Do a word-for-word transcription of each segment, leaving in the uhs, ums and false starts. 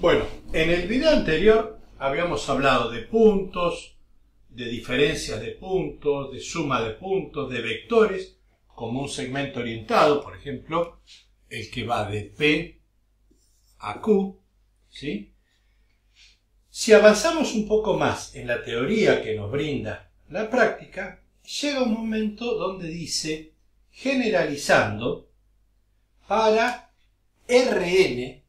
Bueno, en el video anterior habíamos hablado de puntos, de diferencias de puntos, de suma de puntos, de vectores, como un segmento orientado, por ejemplo, el que va de P a Q, ¿sí? Si avanzamos un poco más en la teoría que nos brinda la práctica, llega un momento donde dice, generalizando, para Rn,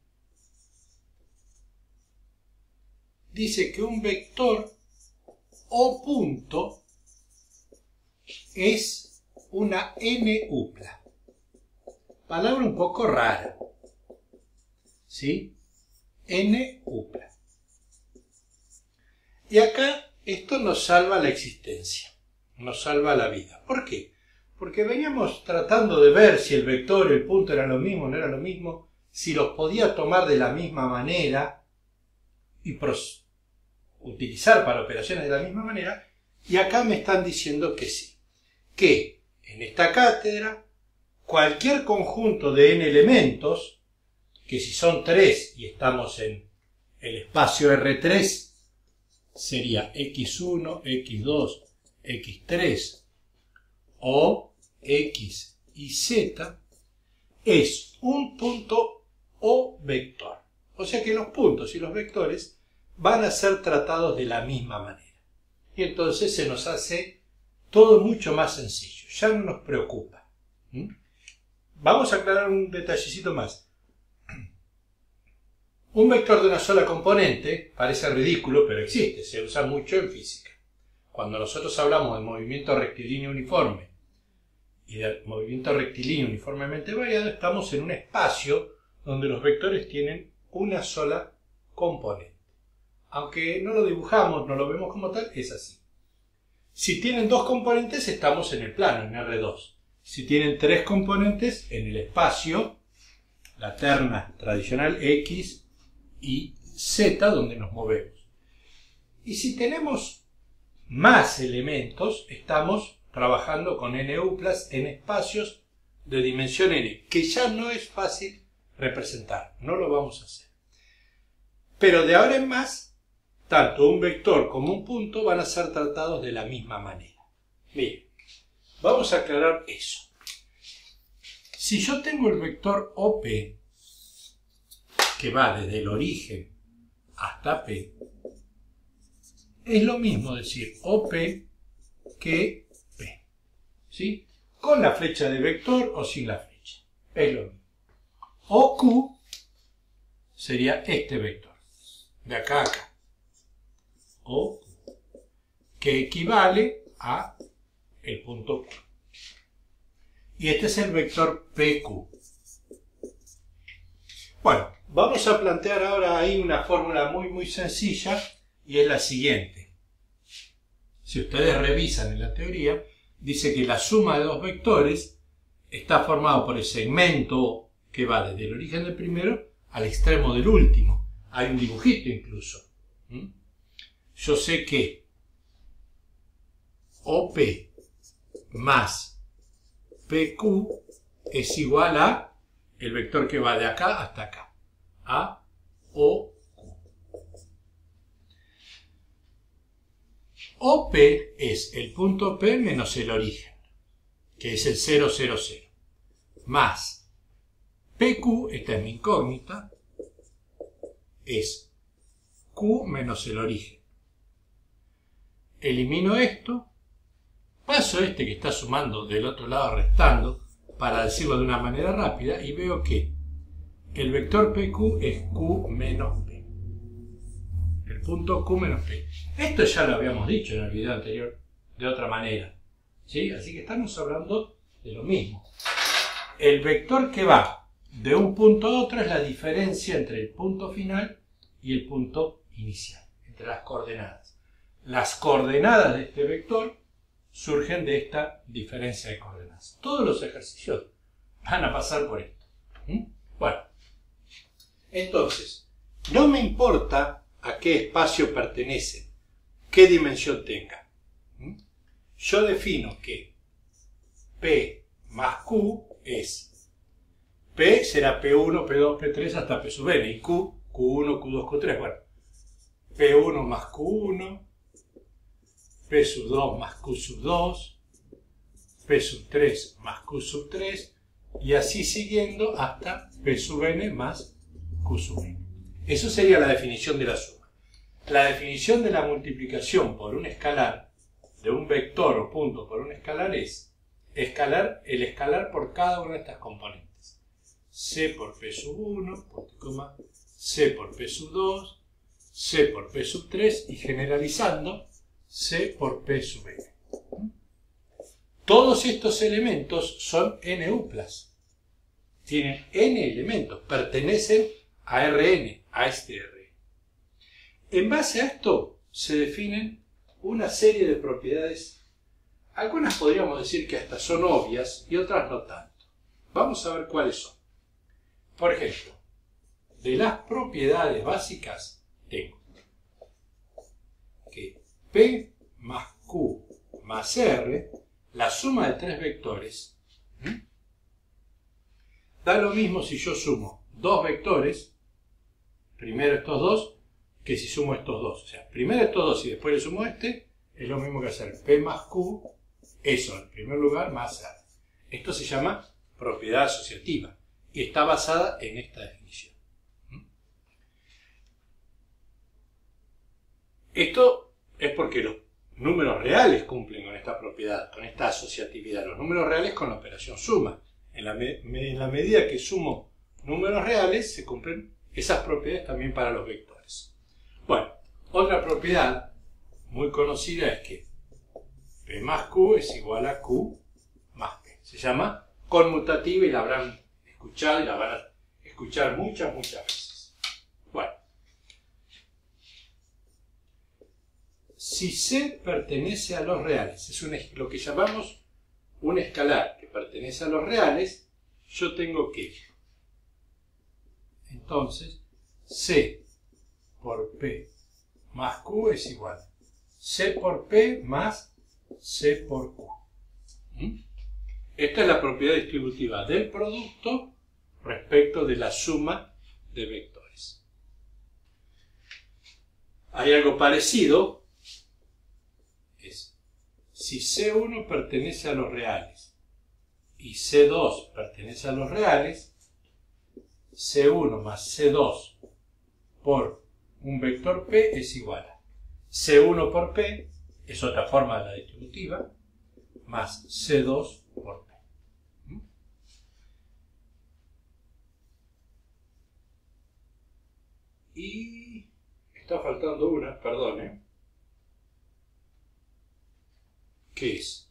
dice que un vector o punto es una n-upla. Palabra un poco rara, ¿sí? N-upla. Y acá esto nos salva la existencia, nos salva la vida. ¿Por qué? Porque veníamos tratando de ver si el vector y el punto eran lo mismo o no eran lo mismo, si los podía tomar de la misma manera y utilizar para operaciones de la misma manera, y acá me están diciendo que sí, que en esta cátedra cualquier conjunto de n elementos, que si son tres y estamos en el espacio R tres, sería equis uno, equis dos, equis tres o X y Z, es un punto o vector. O sea que los puntos y los vectores van a ser tratados de la misma manera. Y entonces se nos hace todo mucho más sencillo, ya no nos preocupa. ¿Mm? Vamos a aclarar un detallecito más. Un vector de una sola componente parece ridículo, pero existe, se usa mucho en física. Cuando nosotros hablamos de movimiento rectilíneo uniforme y de movimiento rectilíneo uniformemente variado, estamos en un espacio donde los vectores tienen una sola componente. Aunque no lo dibujamos, no lo vemos como tal, es así. Si tienen dos componentes, estamos en el plano, en R dos. Si tienen tres componentes, en el espacio, la terna tradicional X y Z, donde nos movemos. Y si tenemos más elementos, estamos trabajando con n-uplas en espacios de dimensión n, que ya no es fácil representar, no lo vamos a hacer. Pero de ahora en más, tanto un vector como un punto van a ser tratados de la misma manera. Bien, vamos a aclarar eso. Si yo tengo el vector O P, que va desde el origen hasta P, es lo mismo decir O P que P, ¿sí? Con la flecha de vector o sin la flecha, es lo mismo. O Q sería este vector, de acá a acá, O Q, que equivale a el punto Q. Y este es el vector P Q. Bueno, vamos a plantear ahora ahí una fórmula muy muy sencilla y es la siguiente. Si ustedes revisan en la teoría, dice que la suma de dos vectores está formado por el segmento que va desde el origen del primero al extremo del último. Hay un dibujito incluso. ¿Mm? Yo sé que O P más P Q es igual a el vector que va de acá hasta acá, a O Q. O P es el punto P menos el origen, que es el cero, cero, cero, más P Q, esta es mi incógnita, es Q menos el origen. Elimino esto, paso este que está sumando del otro lado restando, para decirlo de una manera rápida, y veo que el vector P Q es Q menos P. El punto Q menos P. Esto ya lo habíamos dicho en el video anterior de otra manera, ¿sí? Así que estamos hablando de lo mismo. El vector que va de un punto a otro es la diferencia entre el punto final y el punto inicial, entre las coordenadas. Las coordenadas de este vector surgen de esta diferencia de coordenadas. Todos los ejercicios van a pasar por esto. ¿Mm? Bueno, entonces, no me importa a qué espacio pertenece, qué dimensión tenga. ¿Mm? Yo defino que P más Q es P será P uno, P dos, P tres hasta P sub n, y Q, Q uno, Q dos, Q tres. Bueno, P uno más Q uno, P sub dos más Q sub dos, P sub tres más Q sub tres, y así siguiendo hasta P sub n más Q sub n. Eso sería la definición de la suma. La definición de la multiplicación por un escalar, de un vector o punto por un escalar, es escalar, el escalar por cada una de estas componentes. C por P sub uno, punto y coma, C por P sub dos, C por P sub tres y generalizando C por P sub n. Todos estos elementos son N uplas. Tienen N elementos, pertenecen a Rn, a este Rn. En base a esto se definen una serie de propiedades. Algunas podríamos decir que hasta son obvias y otras no tanto. Vamos a ver cuáles son. Por ejemplo, de las propiedades básicas tengo que P más Q más R, la suma de tres vectores, ¿sí?, da lo mismo si yo sumo dos vectores, primero estos dos, que si sumo estos dos. O sea, primero estos dos y después le sumo este, es lo mismo que hacer P más Q, eso en primer lugar, más R. Esto se llama propiedad asociativa y está basada en esta definición. Esto es porque los números reales cumplen con esta propiedad, con esta asociatividad. Los números reales con la operación suma. En la, me, en la medida que sumo números reales, se cumplen esas propiedades también para los vectores. Bueno, otra propiedad muy conocida es que P más Q es igual a Q más P. Se llama conmutativa y la habrán escuchado y la van a escuchar muchas, muchas veces. Bueno, si C pertenece a los reales, es un, lo que llamamos un escalar que pertenece a los reales, yo tengo que, entonces, C por P más Q es igual a C por P más C por Q. ¿Mm? Esta es la propiedad distributiva del producto respecto de la suma de vectores. Hay algo parecido. Es, si C uno pertenece a los reales y C dos pertenece a los reales, C uno más C dos por un vector P es igual a C uno por P, es otra forma de la distributiva, más C dos por P. ¿Mm? Y está faltando una, perdone, que es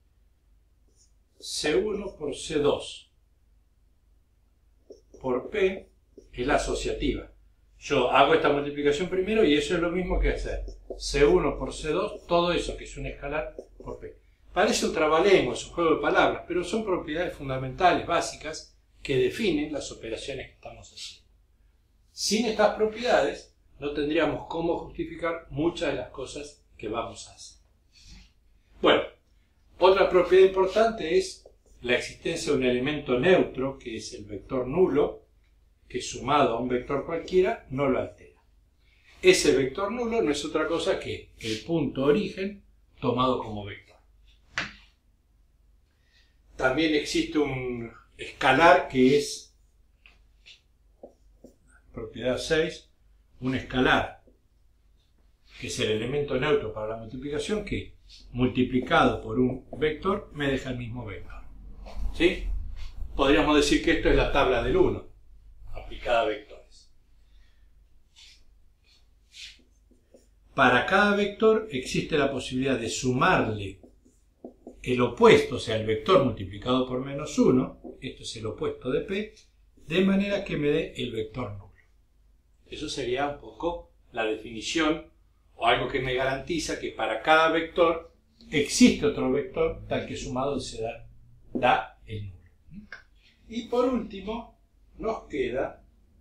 C uno por C dos por P, es la asociativa. Yo hago esta multiplicación primero y eso es lo mismo que hacer C uno por C dos, todo eso que es un escalar por P. Parece un trabalengua, es un juego de palabras, pero son propiedades fundamentales, básicas, que definen las operaciones que estamos haciendo. Sin estas propiedades no tendríamos cómo justificar muchas de las cosas que vamos a hacer. Bueno, otra propiedad importante es la existencia de un elemento neutro, que es el vector nulo, que sumado a un vector cualquiera no lo altera. Ese vector nulo no es otra cosa que el punto origen tomado como vector. También existe un escalar que es, propiedad seis, un escalar que es el elemento neutro para la multiplicación, que multiplicado por un vector me deja el mismo vector. ¿Sí? Podríamos decir que esto es la tabla del uno, aplicada a vectores. Para cada vector existe la posibilidad de sumarle el opuesto, o sea, el vector multiplicado por menos uno, esto es el opuesto de P, de manera que me dé el vector nulo. Eso sería un poco la definición, o algo que me garantiza que para cada vector existe otro vector tal que sumado se da, da el nulo. Y por último, nos queda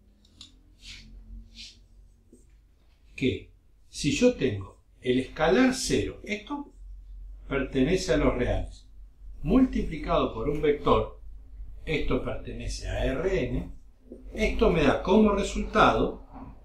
que si yo tengo el escalar cero, esto pertenece a los reales, multiplicado por un vector, esto pertenece a Rn, esto me da como resultado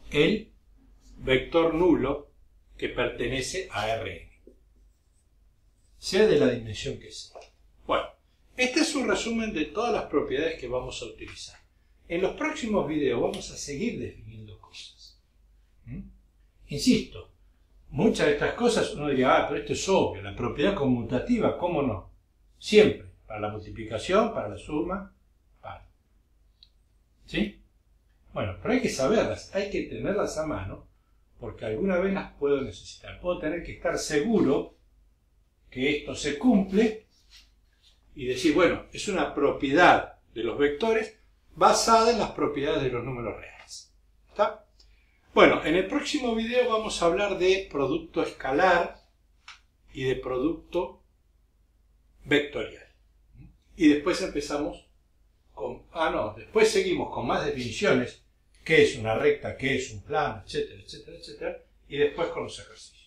el vector nulo que pertenece a Rn, sea de la dimensión que sea. Bueno, este es un resumen de todas las propiedades que vamos a utilizar. En los próximos videos vamos a seguir definiendo cosas. ¿Mm? Insisto, muchas de estas cosas uno diría, ah, pero esto es obvio, la propiedad conmutativa, ¿cómo no? Siempre, para la multiplicación, para la suma, para. ¿Sí? Bueno, pero hay que saberlas, hay que tenerlas a mano, porque alguna vez las puedo necesitar. Puedo tener que estar seguro que esto se cumple y decir, bueno, es una propiedad de los vectores basada en las propiedades de los números reales. ¿Está? Bueno, en el próximo video vamos a hablar de producto escalar y de producto vectorial. Y después empezamos con... Ah, no, después seguimos con más definiciones, qué es una recta, qué es un plano, etcétera, etcétera, etcétera, y después con los ejercicios.